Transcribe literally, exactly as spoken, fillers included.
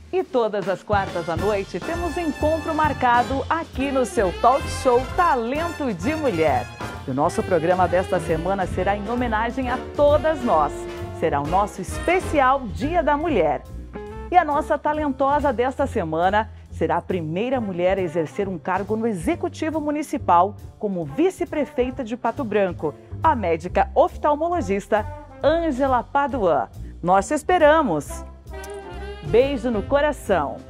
E todas as quartas à noite temos encontro marcado aqui no seu talk show Talento de Mulher. E o nosso programa desta semana será em homenagem a todas nós. Será o nosso especial Dia da Mulher. E a nossa talentosa desta semana será a primeira mulher a exercer um cargo no Executivo Municipal como vice-prefeita de Pato Branco, a médica oftalmologista Ângela Paduan. Nós te esperamos! Beijo no coração!